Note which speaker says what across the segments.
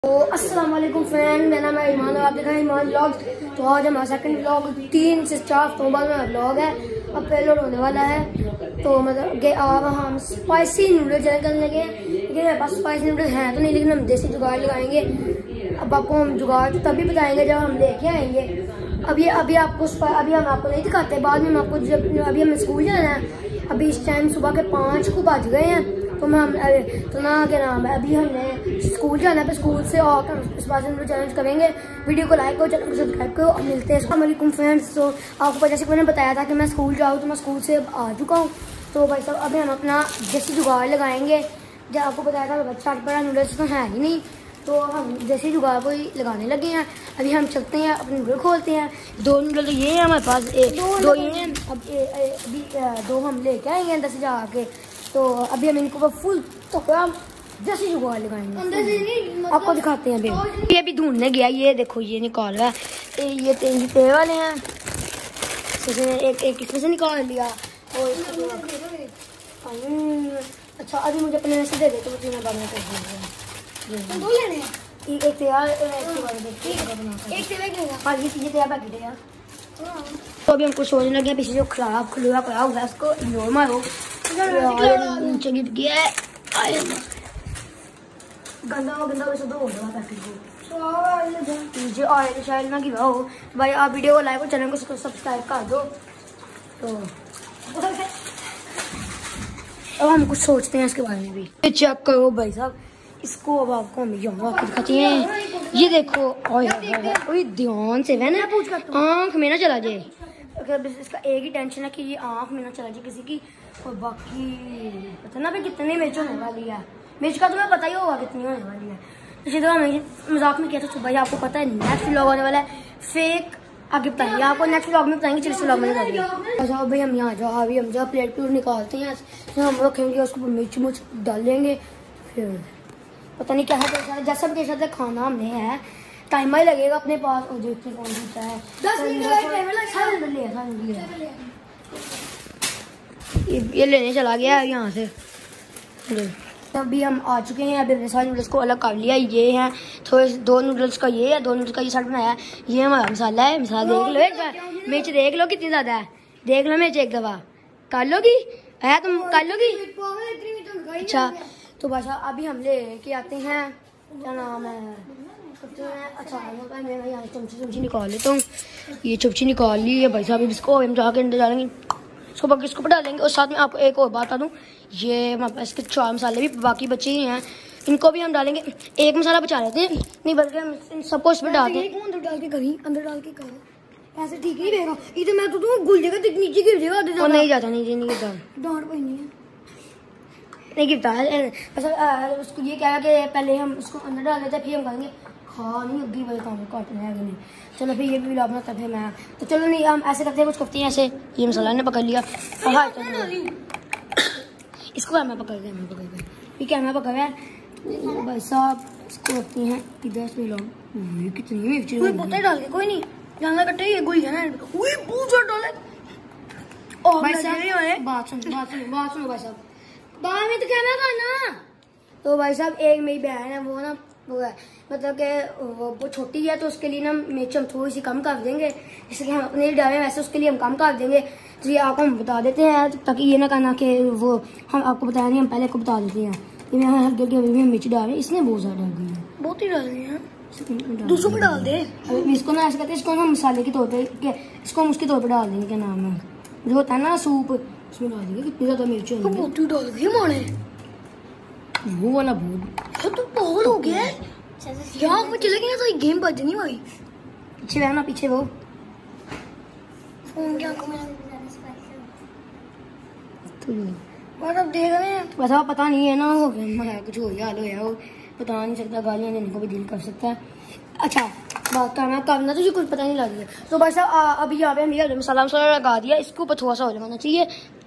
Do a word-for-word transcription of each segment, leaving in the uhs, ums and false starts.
Speaker 1: तो अस्सलाम वालेकुम फ्रेंड, मेरा नाम है ईमान और आप देख रहे हैं ईमान व्लॉग। तो आज हमारा सेकंड व्लॉग तीन से चार अक्टूबर में व्लॉग है, अब पेलोड होने वाला है। तो मतलब कि अब हम स्पाइसी नूडल चैनल करने लगे, लेकिन मेरे पास स्पाइसी नूडल हैं तो नहीं, लेकिन हम देसी जुगाड़ लगाएंगे। अब आपको हम जुगाड़ तो तभी बताएंगे जब हम लेके आएंगे। अभी अभी आपको अभी हम आपको नहीं दिखाते, बाद में हम आपको जब अभी हमें स्कूल जाना है। अभी इस टाइम सुबह के पाँच को बज गए हैं, तो मैं हम तो ना क्या नाम है, अभी हमने स्कूल जाना है। स्कूल से और इस बार हम चैलेंज करेंगे। वीडियो को लाइक करो, चैनल को सब्सक्राइब करो और मिलते हैं। अस्सलाम वालेकुम फ्रेंड्स। तो आपको जैसे मैंने बताया था कि मैं स्कूल जाऊँ, तो मैं स्कूल से आ चुका हूँ। तो भाई साहब अभी हम अपना देसी जुगाड़ लगाएंगे। जब आपको बताया था बच्चा बड़ा नूडल्स तो है ही नहीं, तो हम देसी जुगाड़ को ही लगाने लगे हैं। अभी हम चलते हैं, अपने नूडल खोलते हैं। दो नूडल तो ये है हमारे पास, एक दो, दो ये हैं। अब अभी दो हम लेके आएंगे अंदर से जाके। तो अभी हम इनको फुल तो देसी जुगाड़ लगाएंगे, अंदर से नहीं, मतलब आपको दिखाते हैं। अभी ये अभी ढूंढने गया, ये देखो ये निकाल रहा है। ये तेल तेल वाले हैं, एक एक इसमें से निकाल लिया। और अच्छा अभी मुझे अपने में से दे दे, तो मुझे मैं बाद में कर दूँगा। दो लेने हैं, एक एक तैयार एक हाँ ये चीज़ें तैयार पैकेट है यार। तो अभी हमको सोचने लगे पीछे जो खराब खुला खराब हुआ है उसको इग्नोर मारो। नीचे गिर गया है, गंदा गंदा वैसे दो हो रहा पैकेट को नीचे ऑयल शायद ना गिरा हो। भाई आप वीडियो को लाइक और चैनल को सब्सक्राइब कर दो। तो अब हम कुछ सोचते हैं इसके बारे में भी। ये चेक करो भाई साहब, इसको अब आपको हम यहाँ दिखाते हैं। ये देखो ऑयल ध्यान से है ना, आँख में ना चला जाए। इसका एक ही टेंशन है कि ये आँख में ना चला जाए किसी की। और बाकी पता ना भाई कितनी मिर्च होने वाली है, मिर्च का तुम्हें पता ही होगा कितनी होने वाली है। इसी तरह हमें मजाक में किया था, तो भाई आपको पता है नेक्स्ट व्लॉग होने वाला है फेक, आगे बताएंगे आपको नेक्स्ट व्लॉग में बताएंगे। चलिए व्लॉग में बताएंगे। अच्छा भाई हम यहाँ जाओ, अभी हम जहाँ प्लेट प्लेट निकालते हैं तो हम रखेंगे, उसको मिर्च मुर्च डालेंगे, फिर पता नहीं क्या है जैसा भी कैसा खाना हमने है। टाइम ही लगेगा अपने पास, और देखते कौन जीता है। ये लेने चला गया है यहाँ से। अभी हम आ चुके हैं, अभी सारे नूडल्स को अलग कर लिया। ये हैं थोड़े दो नूडल्स का, ये है दो नूडल्स का ये साथ बनाया है। ये हमारा मसाला है, मसाला देख लो एक बार, मिर्च देख लो कितनी ज्यादा है, देख लो मिर्च एक दफा कर लोगी है, तुम कर लोगी। अच्छा तो भाषा अभी हम ले के आते हैं, क्या नाम है, अच्छा मैं यहाँ चमची चमची निकाल लेता हूँ। ये चमची निकाल ली है भाई साहब, इसको हम जाके अंदर डालेंगे, इसको बाकी इसको डालेंगे। और साथ में आपको एक और बात बता दूँ, ये हमारे पास इसके चार मसाले भी बाकी बचे ही हैं, इनको भी हम डालेंगे। एक मसाला बचा लेते हैं, नहीं बल्कि हम इन सबको इसमें डालते हैं। अंदर डाल के करी अंदर डाल के करो, ऐसे ठीक नहीं रहेगा। इधर मैं तो तुम घुल जाएगा, नीचे गिर जाएगा। नहीं जाता, नहीं नहीं गिरता, डांट पड़ी नहीं है, नहीं गिरता है। उसको ये क्या है कि पहले हम उसको अंदर डाल देते हैं, फिर हम कहेंगे हाँ नहीं अभी वाले काम काटना है नहीं। चलो फिर ये भी लाना था फिर मैं, तो चलो नहीं हम ऐसे करते हैं, कुछ करते हैं ऐसे। ये मसाला ने पकड़ लिया, हाँ इसको कैमरा पकड़ गया, मैं पकड़ गया, ये कैमरा पकड़ गया भाई साहब। इसको रखती हैं इधर से लोग, कितनी मिर्ची डाल के कोई नहीं ज्यादा कट्टे, ये गुल है ना पूछो डाले। भाई साहब बात सुनो बात सुनो बात सुनो भाई साहब, बाद में तो कैमरा करना। तो भाई साहब एक मेरी बहन है, वो ना वो है मतलब कि वो छोटी है, तो उसके लिए ना मिर्च हम थोड़ी सी कम कर देंगे, जैसे कि हम अपने लिए डालें वैसे उसके लिए हम कम कर देंगे। तो ये आपको हम बता देते हैं, ताकि ये ना कहना कि वो हम आपको बताया नहीं, हम पहले को बता देते हैं। ये मैं हल्के हल्के अभी मिर्च डाल रही, इसने बहुत ज़्यादा डाल दी है, बहुत ही डाल दी है, दूसरों पर डाल दे। इसको ना ऐसे करते हैं, इसको ना मसाले के तौर पर, इसको हम उसके तौर पर डाल देंगे, क्या नाम है जो होता है ना सूप, उसमें डाल देंगे। कितनी ज़्यादा मिर्च है, बहुत ही डाल दी माने, वो वाला बहुत तो बहुत हो गया है यहाँ पे चले गए, तो गेम बज नहीं भाई। पीछे रहना, पीछे वो फोन क्या मतलब देख रहे हैं, वैसा पता नहीं है ना, हो गया कुछ हो गया, हाल हो गया, वो बता नहीं सकता, गालियाँ देने को भी दिल कर सकता है। अच्छा बात करना करना तुझे कुछ पता नहीं लग रहा है। तो भाई साहब अभी यहाँ पे हम मसाला मसाला लगा दिया, इसके ऊपर थोड़ा सा हो लगाना चाहिए।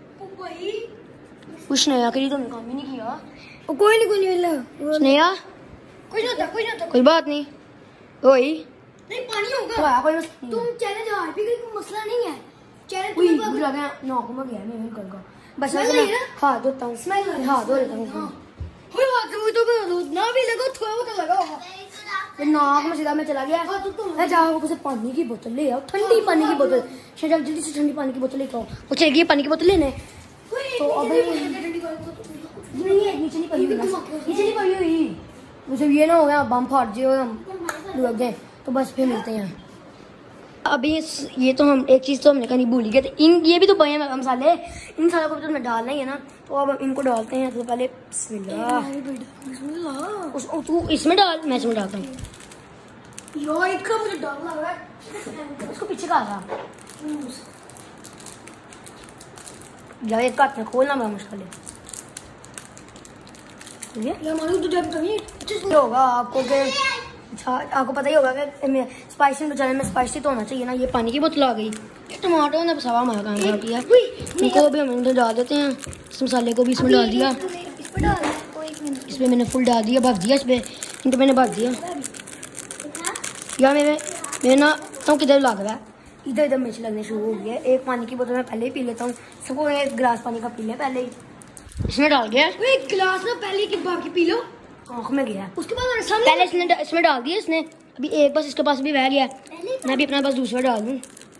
Speaker 1: कुछ नहीं करी, तुमने काम ही नहीं किया। कोई नहीं कोई नहीं स्नेहा, कोई नहीं कोई नहीं कोई बात नहीं, वही नहीं पानी होगा कोई तुम चैलेंज हार भी कोई मसला नहीं है। चैलेंज कोई लगा नौक में गया मैं कर का बस हां धोता हूं, हां धो लेता हूं, हां कोई बात नहीं, तो ना भी लगा थोड़ा बहुत लगा होगा। फिर नाक में सीधा में चला गया। मैं जाओ उसे पानी की बोतल ले आओ, ठंडी पानी की बोतल। शायद जल्दी से ठंडी पानी की बोतल लेके आओ। वो चल गई पानी की बोतल लेने। तो अब नहीं है, नीचे नहीं पड़ी हुई, नीचे नहीं पड़ी हुई। मुझे ये ना हो गया बम फाट जो हम लग गए। तो बस फिर मिलते हैं। अभी ये तो हम एक चीज़ तो हमने कहीं भूल गए थे। इन ये भी तो बने मसाले, इन सालों को तो मैं डालना ही है ना। तो अब हम इनको डालते हैं। तो पहले बिस्मिल्लाह, उस तू इसमें डाल, मैं इसमें डालता हूँ। मुझे डर लग रहा है। उसको पीछे का था यार, एक हाथ में खोलना बड़ा मुश्किल है। होगा आपको कि अच्छा, आपको पता ही होगा कि स्पाइसी बचाने में स्पाइसी तो होना चाहिए ना। ये पानी की बोतल आ गई, टमाटो ने सवा हमारा काम कर दिया। इनको भी हम इधर डाल देते हैं। इस मसाले को भी इसमें डाल दिया। इसमें मैंने फुल डाल दिया, भग दिया इसमें। इनको मैंने भग दिया यार। मेरे मेरे ना तो किधर लग रहा है, इधर इधर मिर्च लगने शुरू हो गई है। एक पानी की बोतल मैं पहले ही पी लेता हूँ। सबको एक गिलास पानी का पी लिया पहले ही। इसमें डाल गया एक गिलास ना, पहले की बाकी पी लो। आँख में गया, उसके बाद पहले इसने इसमें डाल दिया इसने। अभी एक बस इसके पास भी बह गया। मैं भी अपना बस दूसरा डाल दूँ।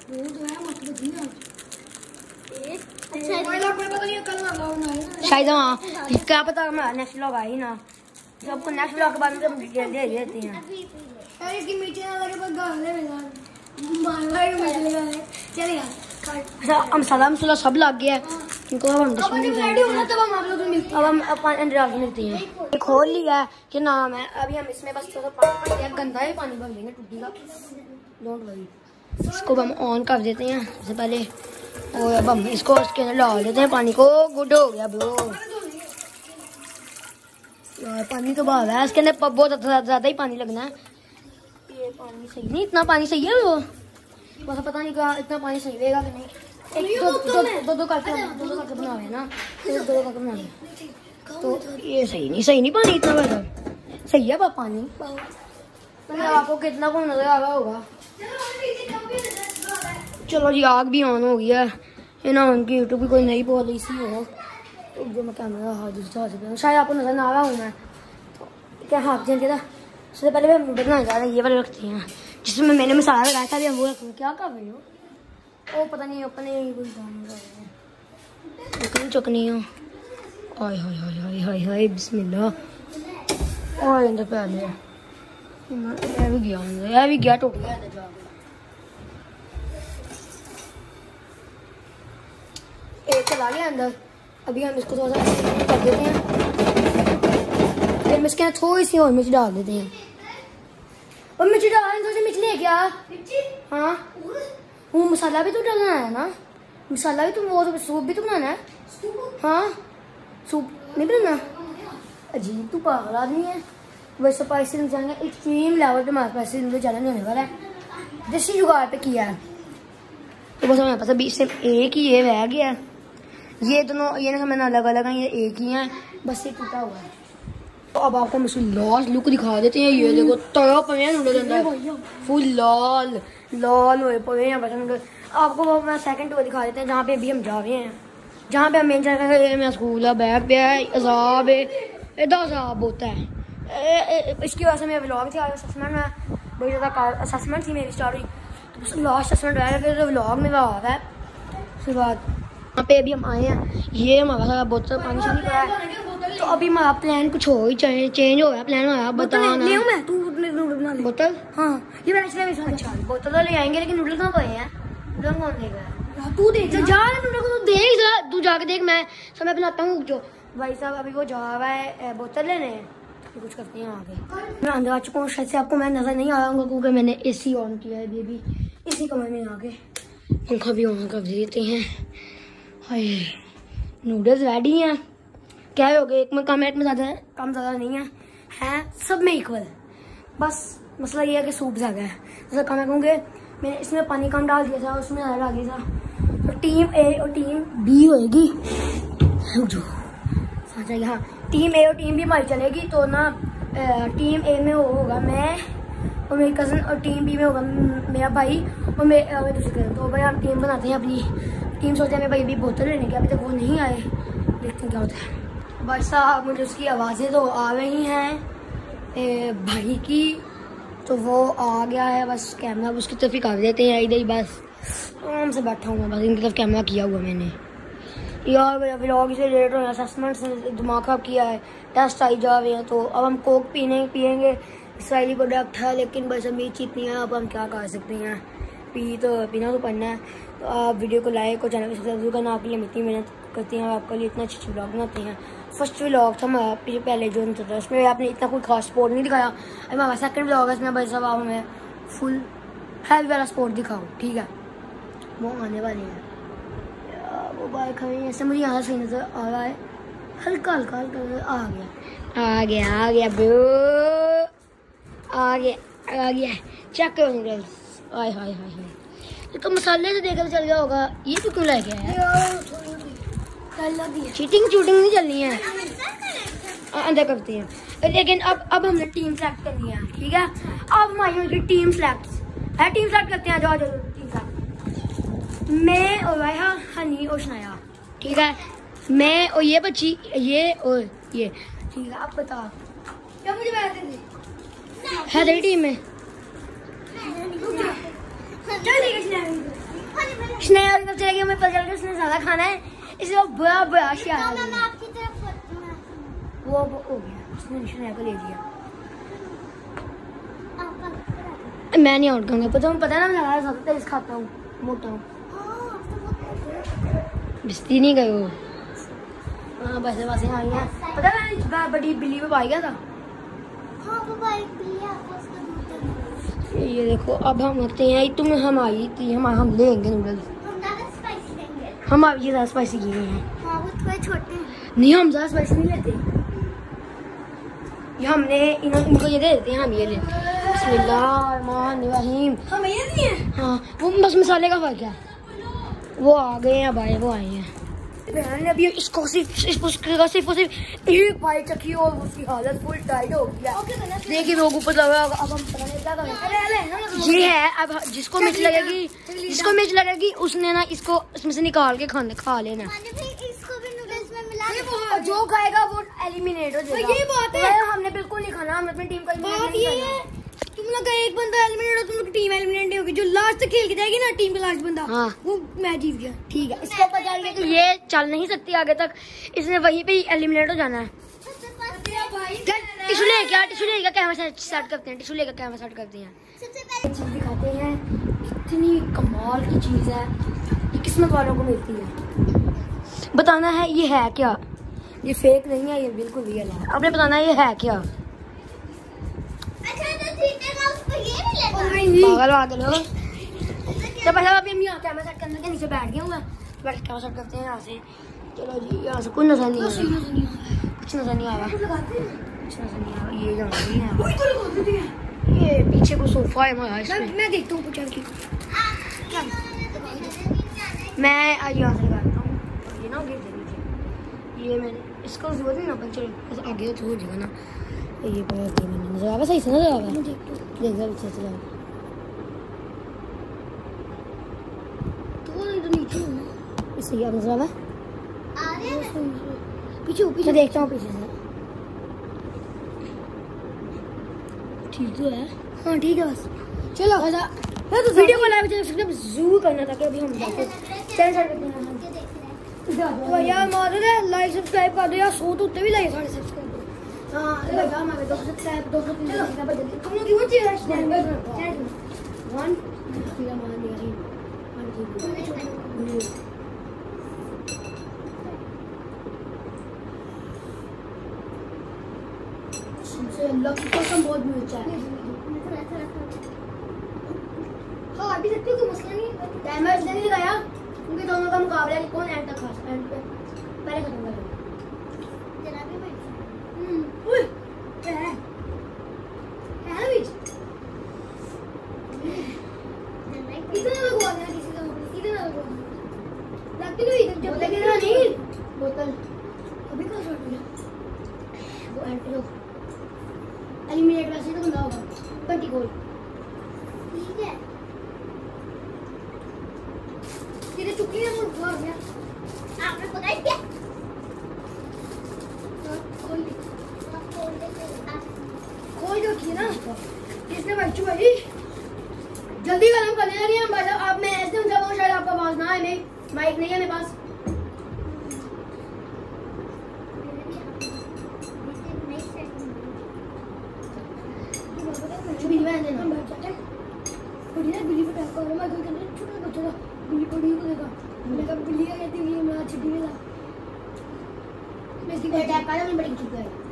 Speaker 1: शायद हाँ, क्या पता हमारा नेक्स्ट व्लॉग आई ना। सबको नेक्स्ट व्लॉग के बाद में डिटेल दे देते हैं। मसाला मसाला सब लग गया है इनको। अब हम अब हम अपन मिलते हैं। खोल लिया है कि नाम है। अभी हम इसमें बस थोड़ा पानी भर दिया, गंदा है पानी भर देंगे टूटी का, डोंट वरी। इसको हम ऑन कर देते हैं सबसे पहले। और अब हम इसको इसके अंदर डाल देते हैं पानी को। गुड हो गया ब्रो यार, पानी तो बहा है इसके अंदर, बहुत ज़्यादा ही पानी लगना है। ये पानी सही नहीं, इतना पानी सही है वो, बस पता नहीं कहा इतना पानी सही रहेगा कि नहीं। एक दो दो दो दो करके दो दो करके बना रहे ना, दो दो करके बना रहे। तो ये सही नहीं, सही नहीं पानी इतना वैसा सही है पानी। मतलब आपको कितना को नजर आ रहा होगा। चलो जी, आग भी ऑन हो गई है। ये ना उनकी यूट्यूब भी कोई नई पॉलिसी हो तो जो मैं कैमरा हाथ दूसरा हाथ शायद आपको नजर ना आ रहा हूँ मैं। तो क्या हाथ जल गया था। सबसे पहले हम नूडल बनाने जा रहे हैं। ये वाले रखते हैं जिसमें मैंने मसाला लगाया था। हम वो रखेंगे। क्या कर रही हो? ओ पता नहीं अपने कोई काम कर रहे हैं। चुकनी हो। हाय हाय हाय हाय हाय हाय बिस्मिल्लाह। और अंदर पे आ गया, ये भी गया अंदर, ये भी गया टूट गया जा। एक चला गया अंदर। अभी हम इसको थोड़ा सा कर देते हैं। फिर मैं इसके अंदर थोड़ी सी और मिर्च डाल देते हैं। और मिर्च डाल थोड़ी सी मिर्च ले क्या? हाँ, वो मसाला भी तो डालना है ना। मसाला भी तो, वो तो सूप भी तो बनाना है। हाँ, सूप नहीं बनाना। अजीब तू पागल आदमी है। वैसे स्पाइसी जाएंगे एक्सट्रीम लेवल पे। हमारे स्पाइसी नूडल चैलेंज होने वाला है। देसी जुगाड़ पे किया है। तो बस हमें पता बीच से एक ही ये रह गया है। ये दोनों ये ना मैंने अलग अलग है, ये एक ही है, बस ये टूटा हुआ है। तो अब आपको हम इसकी लास्ट लुक दिखा देते हैं। ये देखो तड़ा पड़े हैं नूडल अंदर, फुल लाल लाल हुए पड़े हैं बस। आपको वो मैं सेकंड टूर दिखा देते हैं जहाँ पे अभी हम जा रहे हैं। जहाँ पे हम मेन जगह मेरा स्कूल है, बैग पे है, अजाब है, इधर अजाब होता है। इसकी वजह से मेरा व्लॉग थी, असेसमेंट में बहुत ज़्यादा असेसमेंट थी मेरी स्टार्ट हुई। तो लास्ट असेसमेंट रह गया, फिर व्लॉग मेरा आ रहा है। उसके बाद यहाँ पे अभी हम आए हैं। ये हमारा सारा बोतल पानी से निकला है। तो अभी हमारा प्लान कुछ हो ही चाहिए, चेंज हो गया प्लान हमारा। बताना मैं तू नूडल बना ले। बोतल हाँ, ये मैंने अच्छा बोतल तो ले आएंगे, लेकिन नूडल कहाँ पे हैं? नूडल कौन देगा? तू देख जा नूडल को, तू देख, तू जाके देख। मैं समय बनाता हूँ। जो भाई साहब अभी वो जा रहा है बोतल लेने, कुछ करते हैं आगे। मैं अंदर आ चुका हूँ। शायद से आपको मैं नजर नहीं आ रहा हूँ क्योंकि मैंने एसी ऑन किया है। बेबी इसी कमरे में आके पंखा भी ऑन कर देते हैं। हाय, नूडल्स रेडी हैं। क्या हो गए, एक में कम एक में ज़्यादा है, कम ज़्यादा नहीं है, हैं सब में इक्वल। बस मसला ये है कि सूप ज़्यादा है। जैसा कम है क्योंकि मैंने इसमें पानी कम डाल दिया था, उसमें ज़्यादा डाल दिया था। तो टीम ए और टीम बी होएगी। जो हाँ, टीम ए और टीम बी हमारी चलेगी। तो ना टीम ए में होगा मैं और मेरी कज़न, और टीम बी में होगा मेरा भाई और मेरे दूसरे कज़न। तो भाई हम टीम बनाते हैं अपनी। टीम सोचते हैं मेरे भाई अभी बोतल लेने के, अभी तक वो नहीं आए, देखते हैं क्या होता है। भाई साहब मुझे उसकी आवाज़ें तो आ रही हैं ए, भाई की। तो वो आ गया है, बस कैमरा उसकी तरफ ही कर देते हैं। इधर ही बस आराम से बैठा हूँ, बस इनकी तरफ कैमरा किया हुआ मैंने। यार मेरा व्लॉग से लेट हो गया, असेसमेंट से दिमाग खराब किया है, टेस्ट आई जा रहे हैं। तो अब हम कोक पीने पियेंगे, इसराइली प्रोडक्ट है, लेकिन बस अभी इतनी है, अब हम क्या कर सकते हैं, पी तो पीना तो पड़ना है। तो आप वीडियो को लाइक और चैनल को सब्सक्राइब करना, आपके लिए इतनी मेहनत करती हैं, आपके लिए इतना अच्छे व्लॉग बनाते हैं। फर्स्ट व्लॉग था हमारा पहले जो था, उसमें आपने इतना कोई खास स्पोर्ट नहीं दिखाया। अब हमारा सेकंड व्लॉग है, इसमें बस अब आप हमें फुल हेल्थ वाला स्पोर्ट दिखाओ, ठीक है। वो आने वाले हैं, वो बाइक खड़ी ऐसे मुझे यहाँ से नजर आ रहा है, हल्का हल्का हल्का आ गया आ गया आ गया ब्रो, आ गया आ गया। चेक करो नूडल्स, आय हाय हाय हाय। ये तो मसाले से देखकर चल गया होगा, ये तो क्यों लेके आया? चीटिंग चूटिंग नहीं चलनी है, अंदर करते हैं। लेकिन अब अब हमने टीम सेलेक्ट करनी है, ठीक है। अब हमारी होगी टीम सेलेक्ट है, टीम सेलेक्ट करते हैं। जाओ जाओ टीम सेलेक्ट, मैं और रायहा, हनी और शनाया, ठीक है। मैं और ये बच्ची, ये और ये, ठीक है। अब बता क्या मुझे है तेरी टीम में? स्नेहा की तरफ चलेगी, हमें पता चल गया उसने ज्यादा खाना है, इसलिए वो बुरा बुरा शियार वो हो गया, उसने स्नेहा को ले दिया। मैं नहीं आउट करूंगा, पता पता है ना, मैं ज्यादा तेज खाता हूँ, मोटा हूँ। बिस्ती नहीं गए वो, हाँ बस बस आई है। पता है बड़ी बिल्ली पे पाई गया था। ये देखो अब हम होते हैं, तुम हम आई थी, हम हम लेंगे नूडल्स, हम आप ये ज़्यादा स्पाइसी किए हैं। हाँ, वो थोड़े छोटे हैं। नहीं हम ज़्यादा स्पाइसी नहीं लेते, ये हमने इन्होंने इनको ये दे देते हैं, हम ये ले। बिस्मिल्लाहिर्रहमानिर्रहीम, हम ये नहीं है। हाँ वो बस मसाले का फर्क है। वो आ गए हैं भाई, वो आए हैं। मैंने अभी इसको सिर्फ सिर्फ उसका सिर्फ सिर्फ एक बाइट चखी और उसकी हालत फुल टाइट हो गया। देखिए लोग ऊपर लगा, अब हम पता नहीं क्या करें। ये है अब जिसको मिर्च लगेगी, जिसको मिर्च लगेगी उसने ना इसको इसमें से निकाल के खाने खा लेना।
Speaker 2: इसको भी नूडल्स में मिला,
Speaker 1: जो खाएगा वो एलिमिनेट हो जाएगा। ये बात है, हमने बिल्कुल नहीं खाना, हमने अपनी टीम का
Speaker 2: बात ये है। तुम लोग का एक बंदा एलिमिनेट हो, तुम लोग टीम एलिमिनेट नहीं होगी। जो लास्ट तक खेल के जाएगी ना, टीम का लास्ट बंदा,
Speaker 1: हाँ
Speaker 2: वो मैच जीत गया,
Speaker 1: ठीक है। इसको पता है कि ये चल नहीं सकती आगे तक, इसने वहीं पे एलिमिनेट हो जाना है। टिशू ले क्या, टिशू लेकर कैमरा सेट करते हैं, टिशू लेकर कैमरा सेट करते हैं।
Speaker 2: सबसे पहले
Speaker 1: चीज दिखाते हैं, इतनी कमाल की चीज है, ये किस्मत वालों को मिलती है। बताना है ये है क्या, ये फेक नहीं है, ये बिल्कुल रियल है। आपने बताना है ये है क्या। पागल पागल हो। तो पहले अभी हम यहाँ कैमरा सेट करने के नीचे बैठ गए हुए, बैठ कैमरा सेट करते हैं यहाँ से। चलो जी, यहाँ से कुछ नजर नहीं आ रहा, कुछ नजर नहीं आ रहा, कुछ नजर नहीं आ रहा। ये जगह नहीं है, ये पीछे को सोफा है हमारा, इसमें
Speaker 2: मैं देखता हूँ कुछ की।
Speaker 1: मैं आज यहाँ से लगाता हूँ, ये ना गिर जाए। ये मैंने इसको जरूरत नहीं ना, पर चलो आगे तो हो जाएगा ना। ये बहुत नजर आ रहा, सही से नजर आ रहा है, देख रहा अच्छे से। इससे क्या नजर आ रहा है, पीछे पीछे देखता हूँ, पीछे से ठीक तो है।
Speaker 2: हाँ ठीक है, बस
Speaker 1: चलो तो वीडियो को लाइक सब्सक्राइब जरूर करना था कि अभी हम जाते चैनल सेट करते हैं।
Speaker 2: तो यार मारो ना, लाइक सब्सक्राइब कर दो यार, सौ तो उत्ते भी लाइक साढ़े सब्सक्राइब।
Speaker 1: हाँ लगा हमारे दो सौ सब्सक्राइब, दो सौ तीन सौ सब्सक्राइब जल्दी
Speaker 2: तुम लोग क्यों चाहिए
Speaker 1: वन फिल्म मान दिया अल्लाह की कसम बहुत मिर्चा है।
Speaker 2: हाँ अभी सकते हो, कोई मसला नहीं है।
Speaker 1: टाइमर इसलिए नहीं लगाया क्योंकि दोनों का मुकाबला है कि कौन एंड तक खा सकता है, एंड पे पहले खत्म करेगा।
Speaker 2: जरा भी मैं
Speaker 1: हम्म ओए क्या है, क्या है बीच
Speaker 2: इधर लगवा देना, किसी का इधर लगवा लगती तो इधर जब
Speaker 1: बोतल
Speaker 2: लगे
Speaker 1: नहीं, बोतल
Speaker 2: अभी कहाँ शॉट मिला
Speaker 1: वो एंड पे एलिमिनेट वैसे तो बंदा होगा ट्वेंटी गोल।
Speaker 2: ठीक है, तेरे चुकी है वो हुआ गया, आपने पता है क्या खोल खोल दे खोल दे
Speaker 1: खोल जो की ना, इसने बच्चों भाई जल्दी खत्म करने लगे हैं भाई साहब। अब मैं ऐसे जब हूँ शायद आपका आवाज ना है, नहीं माइक नहीं है मेरे पास। बिल्ली में देना बिल्ली पटाखा और मैं कोई करने छोटा बच्चा था बिल्ली पड़ी को देखा मैंने कहा बिल्ली क्या कहती है मैं छिटी में था मैं इसकी अटैक आया मैं बड़ी चुप गया।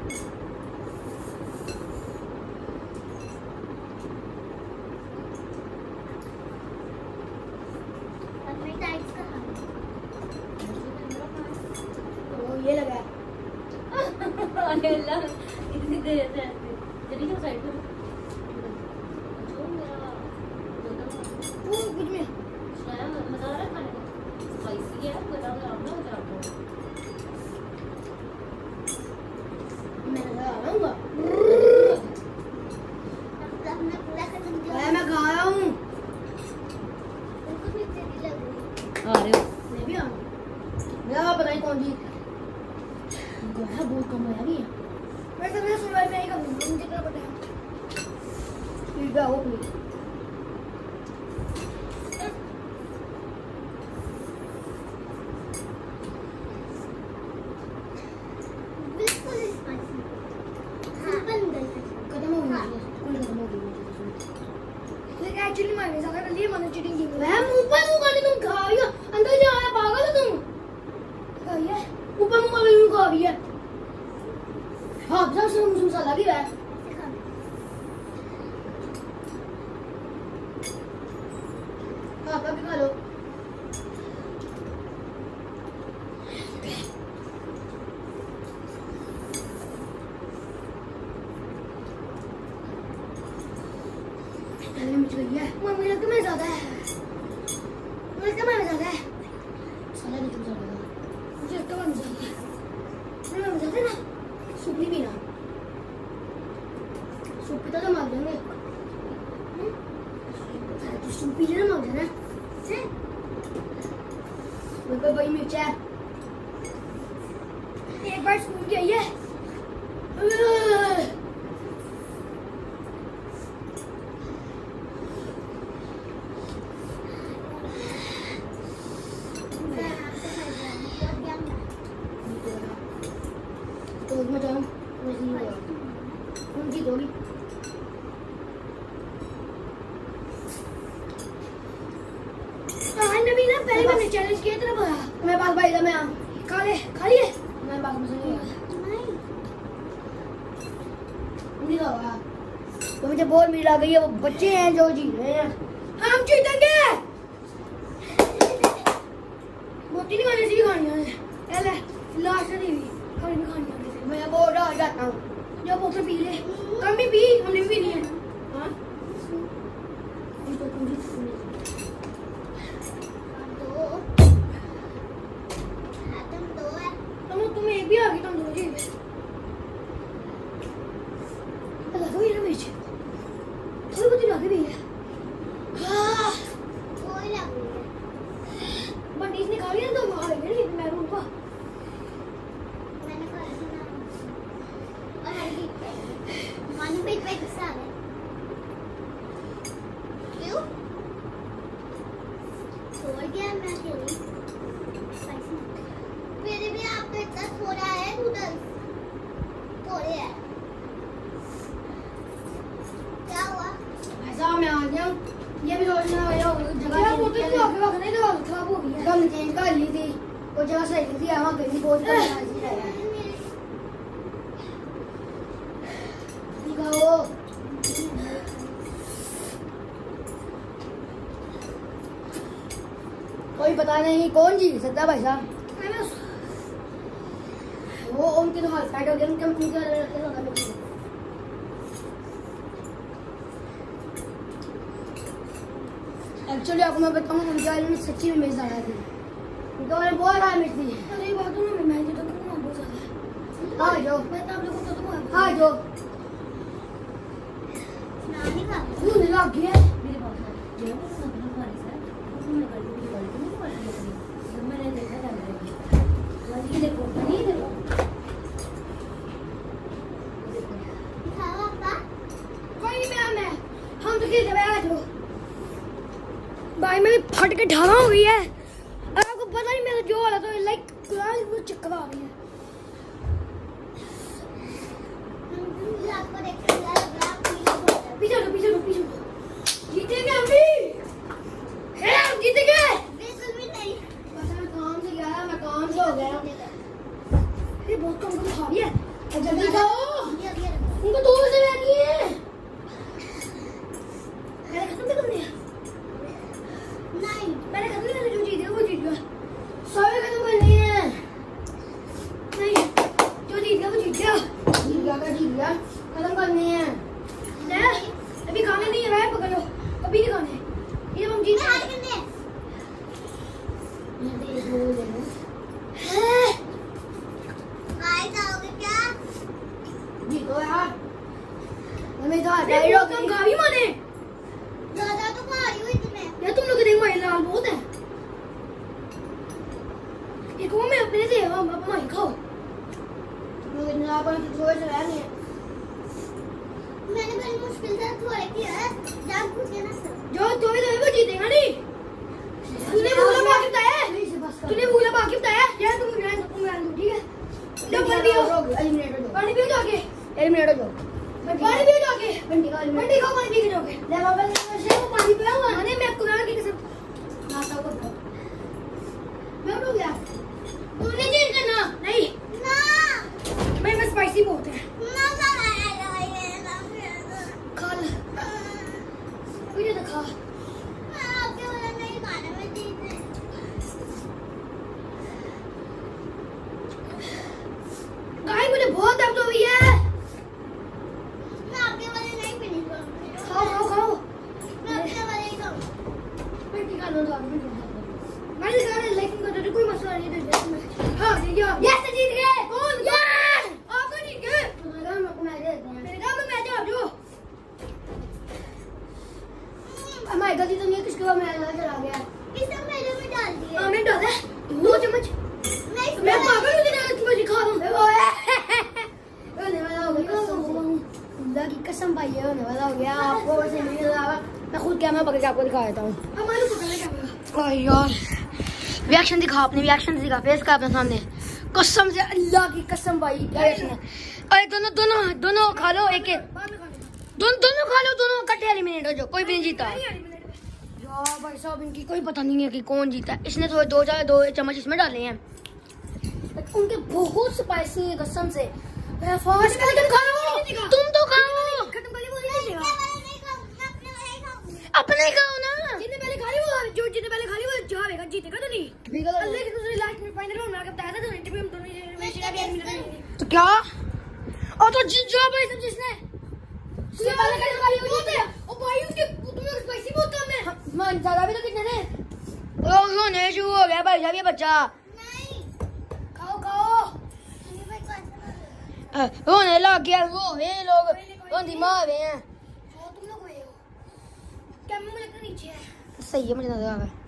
Speaker 1: ये लगा
Speaker 3: अरे अल्लाह इतनी देर से चली जाओ साइड पे
Speaker 1: वो कुछ में
Speaker 3: खाया मजा आ रहा है खाने को स्पाइसी है बताओ आप ना बता दो
Speaker 1: मैं लगा आऊंगा मैं खा रहा हूँ
Speaker 3: आ रहे हो
Speaker 1: मैं भी आऊँ मेरा पता नहीं कौन जी है बहुत कम है नहीं मैं सब सुनवाई में ही करूँगा मुझे क्या पता है ठीक है वो प्लीज खत्म हो गया स्कूल खत्म हो गया लेकिन एक्चुअली मैंने ज्यादा कर लिया मैंने चीटिंग की मैं मुंह पर मुंह करके तुम खा रही हो अंदर जा आया पागल हो तुम क्या है ऊपर मुंह करके तुम खा रही है। हाँ सबसे मुझे मसाला भी है हाँ कभी खा लो मिर्च गई है मम्मी लगता मैं ज्यादा है लगता मैं ज्यादा है साला नहीं तुम ज्यादा मुझे लगता मैं ज्यादा है मैं ज्यादा ना सूप नहीं पीना सूप पीता तो मार देंगे तो सूप पी लेना मार देना मेरे पे बड़ी मिर्च है एक बार स्कूल की आई है तो मैं जाऊँ उनकी दोगी नबी ना पहले मैंने चैलेंज किया तेरा बड़ा मेरे पास भाई था मैं खा ले खा लिए मैं बात मुझे नहीं नहीं खाऊंगा तो मुझे बहुत मीठ आ गई है वो बच्चे हैं जो जी रहे हैं हम जीतेंगे मोटी नहीं खानी सी खानी है ले लास्ट नहीं हुई खानी नहीं खानी मैं बहुत डर जाता हूँ जब बोतल पी ले कम भी पी हमने भी पी ली है हाँ इसको पूरी तुम तुम एक भी आ गई तुम दोनों जी लगा हुई है मिर्च थोड़ी बहुत लगी भी है हाँ कोई लगी है बट इसने खा लिया तो आ गई नहीं मैं रूम का
Speaker 2: मानू पे पे गुस्सा आ गया क्यों छोड़ दिया मैं अकेली मेरे भी आप पे इतना थोड़ा है नूडल्स थोड़े है क्या हुआ
Speaker 1: ऐसा मैं आ गया ये भी सोचना है जगह बोतल तो आगे वक्त नहीं तो खराब हो गई है कल चेंज कर ली थी वो जगह सही थी वहां गई बहुत राजी है वो कोई पता नहीं कौन जीत सकता भाई साहब वो उनके तो हाथ टाइट हो गए उनके उनके एक्चुअली आपको मैं बताऊं उनके वाले में सच्ची में मिर्च ज्यादा थी उनके वाले बहुत ज्यादा मिर्च थी अरे बात ना मैं तो बहुत ज्यादा हाँ जो मैं तो आप लोगों को तो हाँ जो
Speaker 2: नानी का
Speaker 1: तू नहीं लग गया
Speaker 3: मेरे पास जो सब लोग हमारे साथ तुमने कर दी गलती नहीं कर दी जब मैंने देखा था गलती देखो नहीं देखो
Speaker 2: दिखाओ आपका
Speaker 1: कोई नहीं मैं मैं
Speaker 2: हम तो खेलते भाई आज भाई मेरी फट के ढाला हो गई है। आपको पता नहीं मेरा जो वाला तो लाइक कुरान वो चक्कर आ गई है। पीछे पीछे पीछे जीतेंगे हम भी। है हम जीतेंगे। बिल्कुल भी नहीं। बस मैं काम से गया मैं काम से हो गया। ये बहुत कम को खा लिया। जल्दी जाओ उनको दूर से बैठी है। मैंने खत्म भी करनी है। नहीं मैंने खत्म नहीं करनी। जो जीत गया वो जीत गया। सारे खत्म करनी है। नहीं जो जीत गया वो जीत गया। जीत गया का जीत गया। खत्म करनी है। नहीं अभी खाने नहीं है भाई पकड़ लो। अभी नहीं खाने। ये हम जीत गए। जीतो यार। हमें तो डायलॉग कम गाड़ी माने। ज्यादा तो मारी हुई तूने। यार तुम लोग देखो ये लाल बहुत है। ये को मैं अपने से हम अपना ही खाओ। तुम लोग इतना पर थोड़े से रहने हैं। मैंने बड़ी मुश्किल से थोड़े किया है। जब कुछ ना जो तो ही वो जीतेगा नहीं। तूने बोला बाकी बताया। तूने बोला बाकी बताया। यार तुम रहने तुम रहने ठीक है। डबल भी हो एलिमिनेटर दो। पानी पियो जाके। एलिमिनेटर दो। पानी पियो जाके। बंटी का बंटी खाओ पानी पी के जाओगे। ले बाबा से वो पानी पिया हुआ है। मैं कुरान की कसम नाता को मैं उठ गया। तूने चेंज करना नहीं ना। मैं बस स्पाइसी बहुत है ना ना खा ले। मुझे तो खा। मैं आपके वाला नहीं खाना मैं जीत गाय मुझे बहुत दर्द हो रही है। मैं आपके वाले नहीं पीनी करूंगी। खाओ खाओ खाओ। मैं आपके वाले ही खाऊं। मैं टिका लो दो मैं दिखा रहा लेकिन को तो कोई मसला नहीं है। हां जीत गया। यस जीत गए। कौन यस आप जीत गए। मेरा मैं अपना दे देता हूं। मेरा मैं मैच आ जो हमारी गलती तो नहीं किसके मैं अंदर चला गया। किसने मेरे में डाल दिया। हां मैं डाला दो चम्मच। नहीं मैं पागल हूं तेरा तुम्हें दिखा दूं। होने वाला हो गया। खुदा की कसम भाई ये होने वाला हो गया। आपको वैसे नहीं लगा मैं खुद कैमरा पकड़ के आपको दिखा देता हूं। हमारे पकड़ ले कैमरा। ओए यार रिएक्शन दिखा अपने रिएक्शन दिखा फेस का अपने सामने। कसम से अल्लाह की कसम भाई क्या रिएक्शन है। अरे दोनों दोनों दोनों खा लो एक एक दोनों दोनों खा लो दोनों इकट्ठे एलिमिनेट हो जाओ। कोई भी नहीं जीता यार भाई साहब इनकी कोई पता नहीं है कि कौन जीता। इसने तो दो चार दो चम्मच इसमें डाले हैं। उनके बहुत स्पाइसी है कसम से। फास्ट करके खाओ तुम तो खाओ। खत्म कर ले वो अपने खाओ ना। जितने पहले खा ली वो जो जितने पहले खा ली वो जाएगा जीतेगा तो नहीं। अल्लाह की दूसरी लास्ट में फाइनल में आके बताया था तो इंटरव्यू में दोनों में शेयर भी एलिमिनेट तो क्या और तो जीत जाओ भाई सब जिसने ये पहले खा ली वो होते हैं। ओ भाई उसके तुम्हें स्पाइसी बहुत कम है। मन ज्यादा भी तो कितने ने ओ होने शुरू हो गया भाई साहब ये बच्चा। नहीं खाओ खाओ होने लग गया वो ये लोग होंदी मार रहे हैं। तुम लोग हुए हो क्या मुझे लगता नीचे है। सही है मुझे नजर आ रहा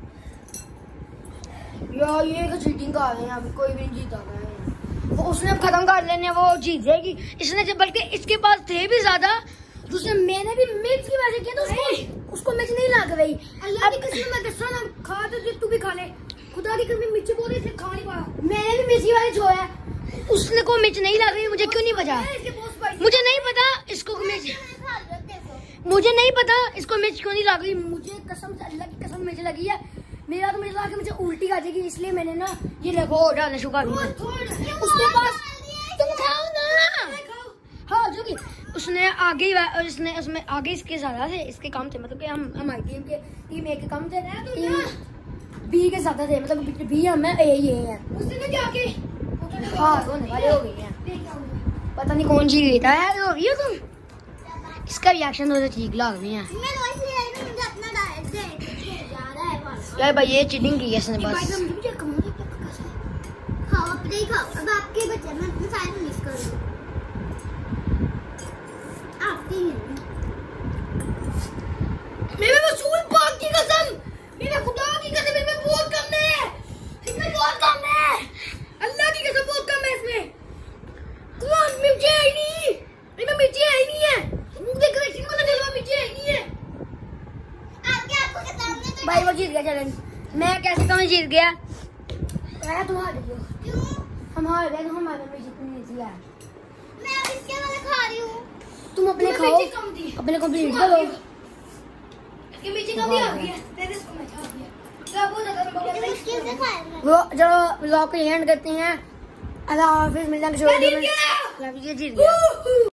Speaker 2: है यार ये का चीटिंग का है। अभी कोई भी नहीं जीता है। वो उसने अब खत्म कर लेने वो जीत जाएगी। इसने जब बल्कि इसके पास थे भी ज्यादा दूसरे मैंने भी मिर्च की वजह किया तो उसको उसको मिर्च नहीं लग रही। अल्लाह की कसम मैं कसम ना खा तो तू भी खा ले। खुदा की कसम मिर्च बोल रही थी खा नहीं पाया। मैंने भी मिर्ची वाली छोड़ा उसने को मिर्च नहीं लग रही। मुझे क्यों नहीं पता मुझे नहीं पता इसको मिर्च मुझे नहीं पता इसको मिर्च क्यों नहीं लग रही। मुझे कसम से अल्लाह की कसम मिर्च लगी है। मेरा तो मिर्च लगा मुझे उल्टी आ जाएगी इसलिए मैंने ना ये देखो डालने शुरू कर दिया। उसके पास तुम खाओ ना। हाँ जो कि उसने आगे उसने उसमें आगे इसके ज्यादा थे इसके काम थे मतलब कि हम हमारी टीम के टीम ए के कम थे टीम बी के ज्यादा थे मतलब बी हम है ए ये है। उसने क्या के हाँ होने वाले हो गई हैं। पता नहीं कौन सी जीता है हो रही है तुम। इसका रिएक्शन तो ठीक लग रही है यार भाई ये चीटिंग की है इसने बस।
Speaker 3: खाओ अपने ही खाओ। अब आपके बच्चे मैं अपने सारे मिस कर दूं। आपके ही
Speaker 2: मेरे रसूल पाक की कसम मेरे खुदा की कसम इसमें बहुत कम है। इसमें बहुत कम है अल्लाह की कसम बहुत कम है इसमें। कौन मिर्ची आई नहीं इसमें मिर्ची आई नहीं है। मुंह देख रहे थे मतलब मिर्ची आई नहीं है। भाई वो जीत गया चैलेंज। मैं कह सकता हूँ जीत गया।
Speaker 1: मैं तुम हार गई हो। हम हार गए तो हमारे में जितनी थी यार।
Speaker 3: मैं अब इसके वाले खा रही हूँ।
Speaker 1: तुम अपने
Speaker 2: तुम्हें
Speaker 1: खाओ,
Speaker 2: मिर्ची कम थी।
Speaker 1: अपने कंप्लीट करो।
Speaker 2: इसके पीछे कभी आ गया मैंने इसको मैं खा दिया। क्या बहुत ज्यादा
Speaker 3: मुझे मुश्किल से खाया मैं।
Speaker 1: वो चलो ब्लॉग को एंड करते हैं। अल्लाह हाफिज, मिलते हैं किसी और वीडियो में।
Speaker 2: जीत गया।
Speaker 1: जीत गया।